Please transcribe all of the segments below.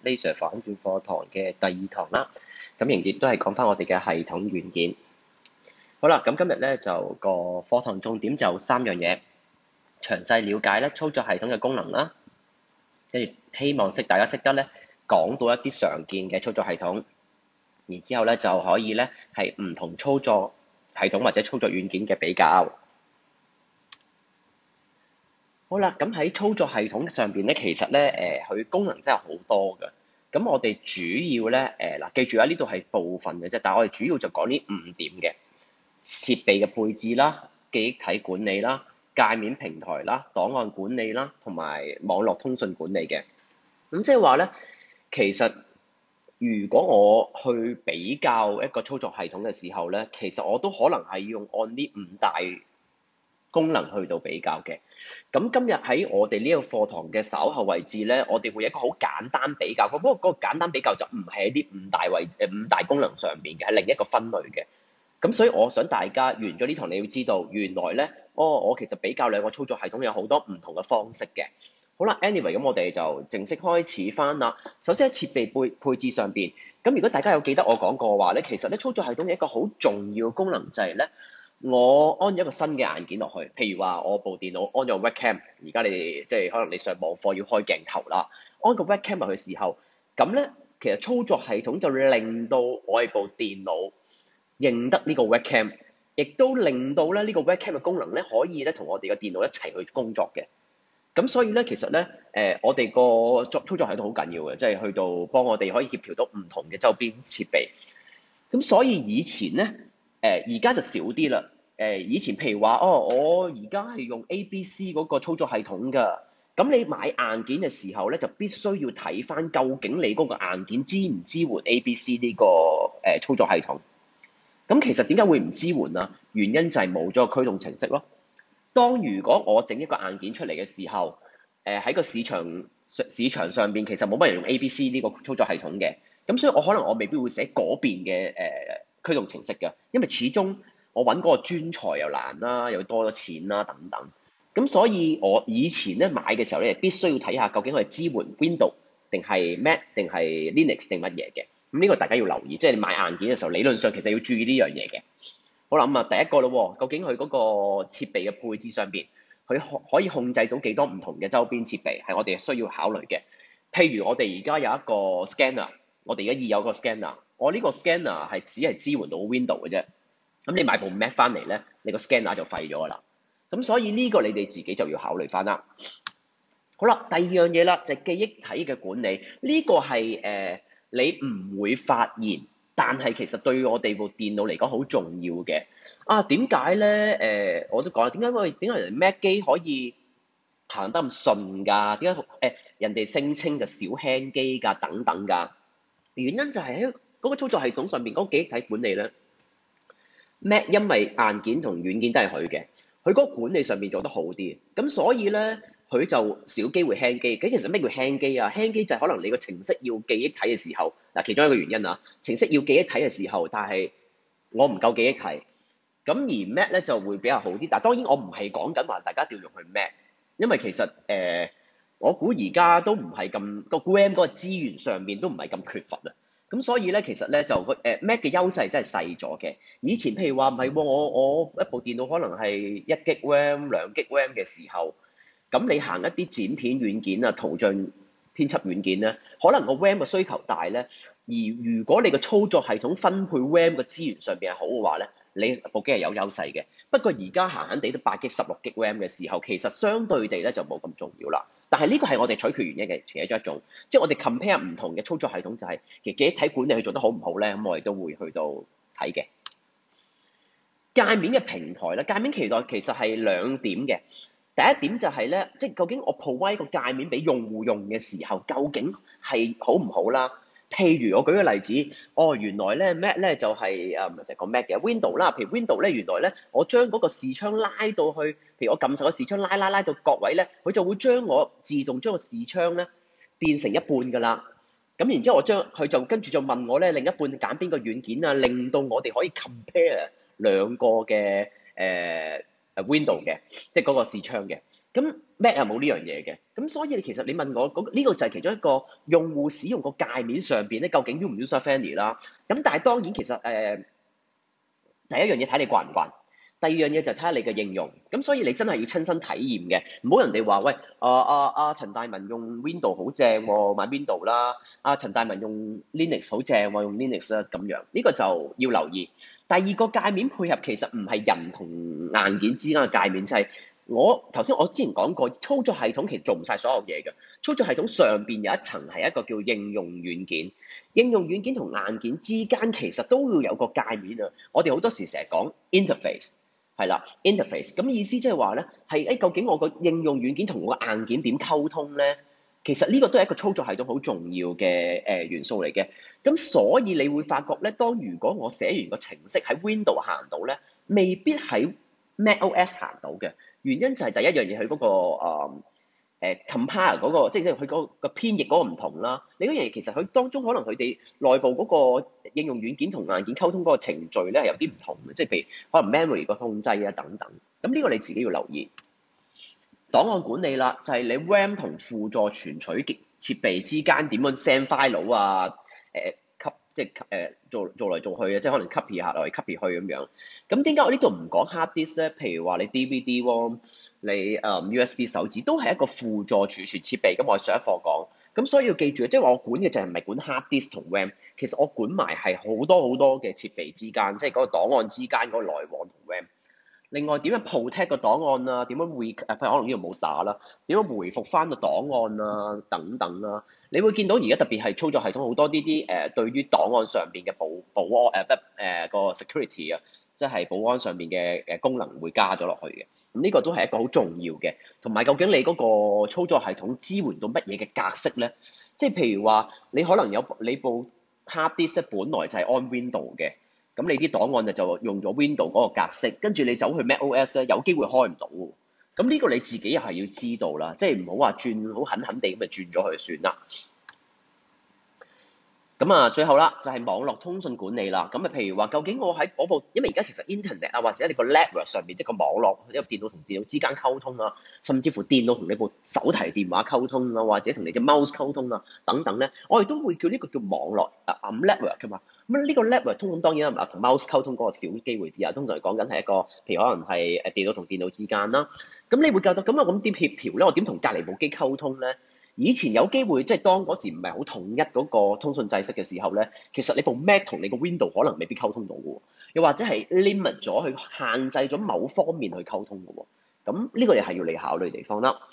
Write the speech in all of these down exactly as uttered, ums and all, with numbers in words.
Laser 反轉課堂嘅第二堂啦。咁仍然都係講翻我哋嘅系統元件。好啦，咁今日咧就個課堂重點就三樣嘢，詳細了解咧操作系統嘅功能啦，跟住希望識大家識得咧講到一啲常見嘅操作系統，然之後咧就可以咧係唔同操作系統或者操作軟件嘅比較。好啦，咁喺操作系統上邊咧，其實咧誒佢功能真係好多嘅。咁我哋主要咧誒嗱，記住啊，呢度係部分嘅啫，但係我哋主要就講呢五點嘅設備嘅配置啦、記憶體管理啦、界面平台啦、檔案管理啦，同埋網絡通訊管理嘅。咁即係話咧，其實如果我去比較一個操作系統嘅時候咧，其實我都可能係用按呢五大功能去到比較嘅。咁今日喺我哋呢個課堂嘅稍後位置咧，我哋會有一個好簡單比較。不過嗰個簡單比較就唔係喺啲五大位誒五大功能上邊嘅，係另一個分類嘅。咁所以我想大家完咗呢堂，你要知道原來咧，哦，我其實比較兩個操作系統有好多唔同嘅方式嘅。好啦 ，anyway，咁我哋就正式開始翻啦。首先喺設備配配置上邊，咁如果大家有記得我講過嘅話咧，其實咧操作系統有一個好重要嘅功能就係咧，我安咗一個新嘅硬件落去，譬如話我部電腦安咗 webcam，而家你哋即係可能你上網課要開鏡頭啦，安個 webcam 落去時候，咁咧其實操作系統就令到我哋部電腦認得呢個 webcam，亦都令到咧呢個 webcam 嘅功能咧可以咧同我哋嘅電腦一齊去工作嘅。咁所以咧，其實咧，誒、呃，我哋個作操作系統好緊要嘅，即係去到幫我哋可以協調到唔同嘅周邊設備。咁所以以前咧，誒而家就少啲啦。誒、呃、以前譬如話，哦，我而家係用 A B C 嗰個操作系統㗎。咁你買硬件嘅時候咧，就必須要睇返究竟你嗰個硬件支唔支援 A B C 呢、這個誒、呃、操作系統。咁其實點解會唔支援啊？原因就係冇咗個驅動程式咯。當如果我整一個硬件出嚟嘅時候，誒、呃、喺個市場市場上邊其實冇乜人用 A B C 呢個操作系統嘅，咁所以我可能我未必會寫嗰邊嘅誒、呃、驅動程式嘅，因為始終我揾嗰個專才又難啦，又多咗錢啦等等，咁所以我以前咧買嘅時候咧，必須要睇下究竟佢係支援 Windows 定係 Mac 定係 Linux 定乜嘢嘅，咁呢個大家要留意，即係你買硬件嘅時候，理論上其實要注意呢樣嘢嘅。好啦，咁啊，第一個咯，究竟佢嗰個設備嘅配置上邊，佢可可以控制到幾多唔同嘅周邊設備，係我哋需要考慮嘅。譬如我哋而家有一個 scanner，我哋而家已有個 scanner，我呢個 scanner 係只係支援到 Windows 嘅啫。咁你買部 Mac 翻嚟咧，你個 scanner 就廢咗噶啦。咁所以呢個你哋自己就要考慮翻啦。好啦，第二樣嘢啦，就係記憶體嘅管理，呢個係誒你唔會發現。但係其實對我哋部電腦嚟講好重要嘅。啊，點解咧？誒、呃，我都講啦，點解我點解人哋 Mac 機可以行得咁順㗎？點解誒人哋聲稱就小輕機㗎等等㗎？原因就係喺嗰個操作系統上邊嗰個記憶體管理咧，Mac 因為硬件同軟件都係佢嘅，佢嗰個管理上邊做得好啲，咁所以咧。佢就少機會輕機，咁其實咩叫輕機啊？輕機就係可能你個程式要記憶體嘅時候，嗱其中一個原因啊，程式要記憶體嘅時候，但係我唔夠記憶體，咁而 Mac 咧就會比較好啲。但係當然我唔係講緊話大家調用去 Mac，因為其實誒、呃、我估而家都唔係咁個 RAM 嗰個資源上面都唔係咁缺乏啊。咁所以咧，其實咧就個誒 Mac 嘅優勢真係細咗嘅。以前譬如話唔係喎，我我一部電腦可能係一 G RAM、兩 G RAM 嘅時候。咁你行一啲剪片軟件啊、圖像編輯軟件咧，可能個 RAM 嘅需求大咧。而如果你個操作系統分配 RAM 嘅資源上邊係好嘅話咧，你部機係有優勢嘅。不過而家閒閒地都八 G、十六 G RAM 嘅時候，其實相對地咧就冇咁重要啦。但係呢個係我哋取決原因嘅其中一種，即係我哋 compare 唔同嘅操作系統就係、是、其實記憶體管理佢做得好唔好咧，咁我哋都會去到睇嘅。界面嘅平台咧，界面期待其實係兩點嘅。第一點就係咧，即係究竟我 provide 個界面俾用戶用嘅時候，究竟係好唔好啦？譬如我舉個例子，哦，原來咧 Mac 咧就係誒唔係成日講 Mac 嘅 Windows 啦。譬如 Windows 咧，原來咧我將嗰個視窗拉到去，譬如我撳實個視窗拉拉拉到各位咧，佢就會將我自動將個視窗咧變成一半㗎啦。咁然之後我將佢就跟住就問我咧另一半揀邊個軟件啊，令到我哋可以 compare 兩個嘅誒。Windows 嘅，即係嗰個視窗嘅。 咁 Mac 係冇呢樣嘢嘅，咁所以其實你問我嗰呢個就係其中一個用戶使用個界面上邊咧，究竟 u 唔 user friendly 啦？咁但係當然其實誒、呃、第一樣嘢睇你慣唔慣，第二樣嘢就睇下你嘅應用。咁所以你真係要親身體驗嘅，唔好人哋話喂，啊啊啊陳大文用 Windows 好正喎，買 Windows 啦。啊陳大文用 Linux 好正喎，用 Linux 啦咁樣，呢、這個就要留意。第二個界面配合其實唔係人同硬件之間嘅界面，就係、是。我頭先我之前講過，操作系統其實做唔晒所有嘢嘅。操作系統上邊有一層係一個叫應用軟件，應用軟件同硬件之間其實都要有個界面啊。我哋好多時成日講 interface 係啦，interface 咁意思即係話咧係誒，究竟我個應用軟件同我個硬件點溝通咧？其實呢個都係一個操作系統好重要嘅誒元素嚟嘅。咁所以你會發覺咧，當如果我寫完個程式喺 Windows 行到咧，未必喺 MacOS 行到嘅。原因就係第一樣嘢，佢嗰個誒誒 compile 嗰個，即係即係佢嗰個編譯嗰個唔同啦。另一樣嘢其實佢當中可能佢哋內部嗰個應用軟件同硬件溝通嗰個程序咧係有啲唔同嘅，即係譬如可能 memory 個控制啊等等。咁呢個你自己要留意。檔案管理啦，就係、是、你 RAM 同輔助存取設備之間點樣 send file 啊，誒、呃。即係誒、呃、做做嚟做去嘅，即係可能 copy 下來 copy 去咁樣。咁點解我呢度唔講 hard disk 咧？譬如話你 D V D ROM 你誒、嗯、U S B 手指都係一個輔助儲存設備。咁我上一課講，咁所以要記住，即係話我管嘅就係唔係管 hard disk 同 RAM，其實我管埋係好多好多嘅設備之間，即係嗰個檔案之間嗰個來往同 RAM。另外點樣 protect 個檔案啊？點樣 re 誒？譬如可能呢度冇打啦，點樣回復翻個檔案啊？等等啦、啊，你會見到而家特別係操作系統好多呢啲誒，對於檔案上邊嘅保保安誒不誒個 security 啊，即係保安上邊嘅誒功能會加咗落去嘅。咁呢個都係一個好重要嘅，同埋究竟你嗰個操作系統支援到乜嘢嘅格式咧？即係譬如話你可能有你部 hard disk 本來就係安 Windows 嘅。咁你啲檔案就用咗 Windows 嗰個格式，跟住你走去 MacOS 咧，有機會開唔到喎。咁呢個你自己又係要知道啦，即係唔好話轉好狠狠地咁就轉咗去算啦。咁啊，最後啦，就係、是、網絡通訊管理啦。咁啊，譬如話，究竟我喺嗰部，因為而家其實 Internet 啊，或者你個 network 上面，即係個網絡，因為電腦同電腦之間溝通啊，甚至乎電腦同你部手提電話溝通啊，或者同你隻 mouse 溝通啊，等等咧，我哋都會叫呢個叫網絡啊，暗 network 噶嘛。咁呢個 network 通咁當然啦，同 mouse 溝通嗰個少機會啲啊。通常嚟講緊係一個，譬如可能係誒電腦同電腦之間啦。咁你會覺得咁啊，咁點協調咧？我點同隔離部機溝通咧？以前有機會，即係當嗰時唔係好統一嗰個通訊制式嘅時候咧，其實你部 Mac 同你個 Windows 可能未必溝通到嘅喎，又或者係 limit 咗去限制咗某方面去溝通嘅喎。咁呢個又係要你考慮嘅地方啦。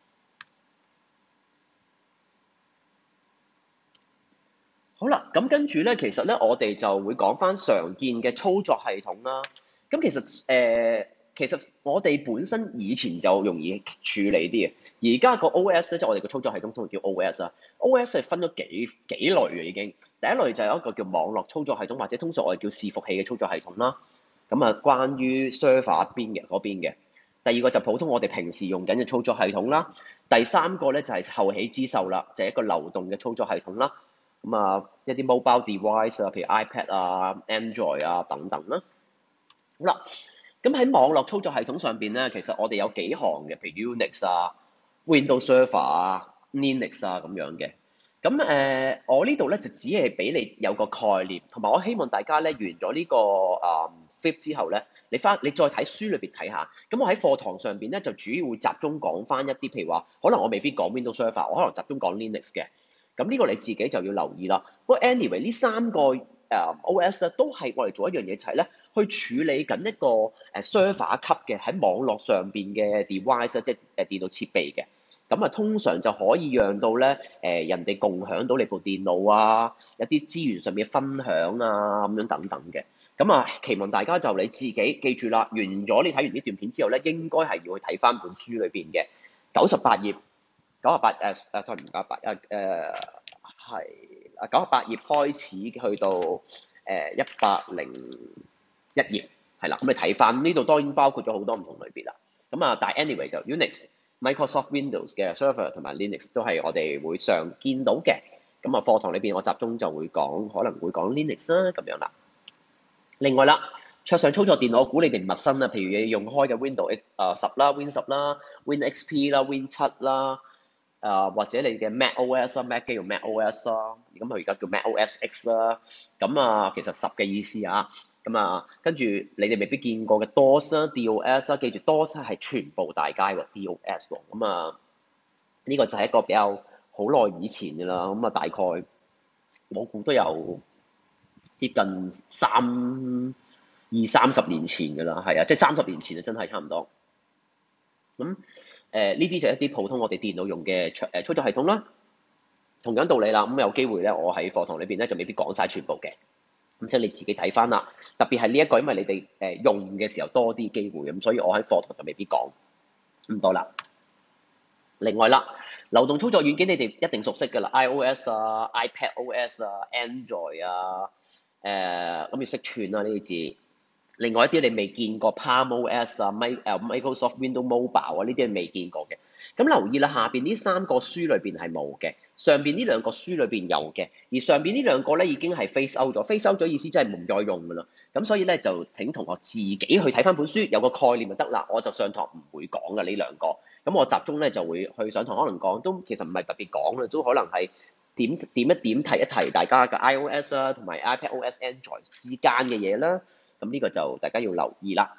好啦，咁跟住咧，其實咧我哋就會講翻常見嘅操作系統啦。咁其實誒、呃，其實我哋本身以前就容易處理啲嘅。而家個 O S 咧，即係我哋個操作系統通常叫 O S 啊。O S 係分咗幾幾類嘅已經。第一類就係一個叫網絡操作系統，或者通常我哋叫伺服器嘅操作系統啦。咁啊，關於 server 邊嘅嗰邊嘅。第二個就普通我哋平時用緊嘅操作系統啦。第三個咧就係後起之秀啦，就係一個流動嘅操作系統啦。咁啊，一啲 mobile device 啊，譬如 iPad 啊、Android 啊等等啦。好啦，咁喺網絡操作系統上邊咧，其實我哋有幾行嘅，譬如 Unix 啊、Windows Server 啊、Linux 啊咁樣嘅。咁誒、呃，我呢度咧就只係俾你有個概念，同埋我希望大家咧完咗呢、這個啊 flip 之後咧，你翻你再睇書裏邊睇下。咁我喺課堂上邊咧就主要會集中講翻一啲，譬如話可能我未必講 Windows Server，我可能集中講 Linux 嘅。咁呢個你自己就要留意啦。不過 anyway 呢三個誒、呃、O S 咧都係我哋做一樣嘢，就係咧去處理緊一個誒 server 級嘅喺網絡上邊嘅 device，即係誒電腦設備嘅。咁啊，通常就可以讓到咧誒、呃、人哋共享到你部電腦啊，一啲資源上面嘅分享啊，咁樣等等嘅。咁啊，期望大家就你自己記住啦。完咗你睇完呢段片之後咧，應該係要去睇翻本書裏邊嘅九十八頁。九十八誒誒，sorry 唔九十八誒誒係啊九十八頁開始去到誒一百零一頁係啦，咁你睇翻呢度當然包括咗好多唔同類別啦。咁啊，但係 anyway 就 Unix、Microsoft Windows 嘅 server 同埋 Linux 都係我哋會常見到嘅。咁啊，課堂裏邊我集中就會講可能會講 Linux 啦咁樣啦。另外啦。 桌上操作電腦，我估你哋唔陌生啦。譬如你用開嘅 Windows 誒十啦、Win 十啦、Win X P 啦、Win 七啦，誒、呃、或者你嘅 Mac O S 啦，Mac 機用 Mac O S 啦，咁佢而家叫 Mac O S X 啦。咁啊，其實十嘅意思啊。咁啊，跟住你哋未必見過嘅 DOS 啦、DOS 啦，記住 DOS 係全部大街喎，DOS 喎。咁啊，呢、這個就係一個比較好耐以前嘅啦。咁啊，大概我估都有接近三二三十年前㗎啦，係啊，即係三十年前啊，真係差唔多。咁誒呢啲就係一啲普通我哋電腦用嘅操誒操作系統啦。同樣道理啦，咁有機會咧，我喺課堂裏邊咧就未必講晒全部嘅，咁即係你自己睇翻啦。特別係呢一個，因為你哋誒、呃、用嘅時候多啲機會，咁所以我喺課堂就未必講咁多啦。另外啦，流動操作軟件你哋一定熟悉㗎啦，iOS 啊、iPadOS 啊、Android 啊，誒咁要識串啦呢啲字。另外一啲你未見過 PalmOS 啊、Mi 誒 Microsoft Windows Mobile 啊，呢啲係未見過嘅。咁留意啦，下邊呢三個書裏邊係冇嘅，上邊呢兩個書裏邊有嘅，而上邊呢兩個咧已經係 phase out 咗，phase out 咗意思即係唔再用㗎啦。咁所以咧就請同學自己去睇翻本書，有個概念就得啦。我就上堂唔會講嘅呢兩個，咁我集中咧就會去上堂，可能講都其實唔係特別講啦，都可能係點點一點提一提大家嘅 iOS 啦同埋 iPadOS、Android 之間嘅嘢啦。咁呢個就大家要留意啦。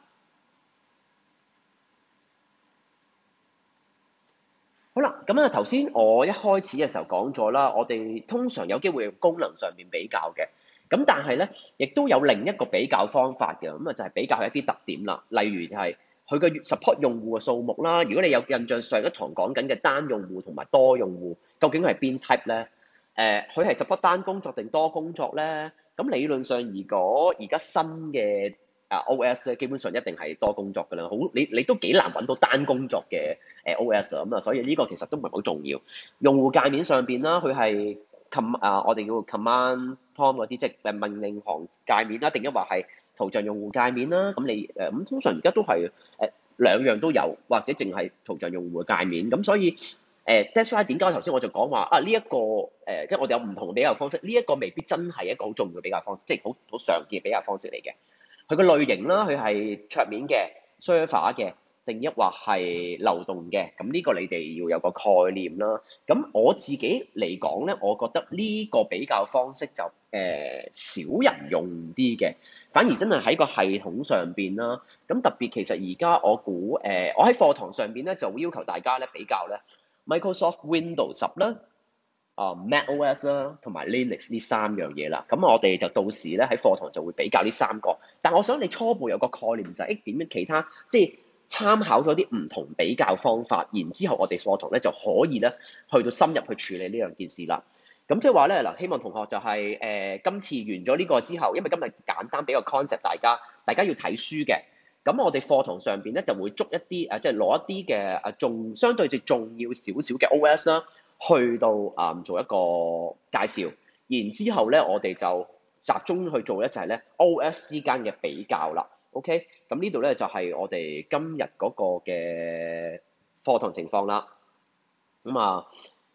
好啦，咁啊頭先我一開始嘅時候講咗啦，我哋通常有機會用功能上面比較嘅，咁但係咧亦都有另一個比較方法嘅，咁啊就係比較一啲特點啦，例如就係佢嘅 support 用戶嘅數目啦。如果你有印象上一堂講緊嘅單用戶同埋多用戶，究竟係邊 type 咧？誒、呃，佢係 support 單工作定多工作咧？咁理論上，如果而家新嘅啊 O S 咧，基本上一定係多工作㗎啦。好，你你都幾難揾到單工作嘅誒 O S 啊。咁啊，所以呢個其實都唔係好重要。用戶界面上邊啦，佢係 com 啊，我哋叫 command prompt 嗰啲，即係誒命令行界面啦，定抑或係圖像用戶界面啦。咁你誒咁通常而家都係誒兩樣都有，或者淨係圖像用戶嘅界面。咁所以誒 that's why 點解頭先我就講話啊呢一個誒、呃，即係我哋有唔同嘅比較方式。呢、這、一個未必真係一個好重要嘅比較方式，即係好好常見嘅比較方式嚟嘅。佢個類型啦，佢係桌面嘅、server 嘅，定抑或係流動嘅。咁呢個你哋要有個概念啦。咁我自己嚟講咧，我覺得呢個比較方式就誒、呃、少人用啲嘅，反而真係喺個系統上邊啦。咁特別其實而家我估誒、呃，我喺課堂上邊咧就會要求大家咧比較咧 Microsoft Windows 十啦。啊、uh, MacOS 啦，同埋 Linux 呢三樣嘢啦，咁我哋就到時咧喺課堂就會比較呢三個。但我想你初步有個概念就係、是，誒點樣其他即係參考咗啲唔同比較方法，然之後我哋課堂咧就可以咧去到深入去處理呢兩件事啦。咁即係話咧嗱，希望同學就係、是、誒、呃、今次完咗呢個之後，因為今日簡單俾個 concept 大家，大家要睇書嘅。咁我哋課堂上邊咧就會捉一啲誒，即係攞一啲嘅誒重相對住重要少少嘅 O S 啦。去到啊、嗯、做一個介紹，然之後咧我哋就集中去做咧就係咧 O S 之間嘅比較啦。OK，咁呢度咧就係、是、我哋今日嗰個嘅課堂情況啦。咁、嗯、啊，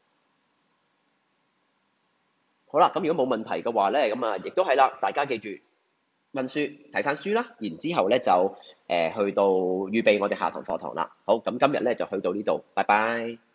好啦，咁如果冇問題嘅話咧，咁啊亦都係啦，大家記住溫書睇翻書啦，然之後咧就誒、呃、去到預備我哋下堂課堂啦。好，咁今日咧就去到呢度，拜拜。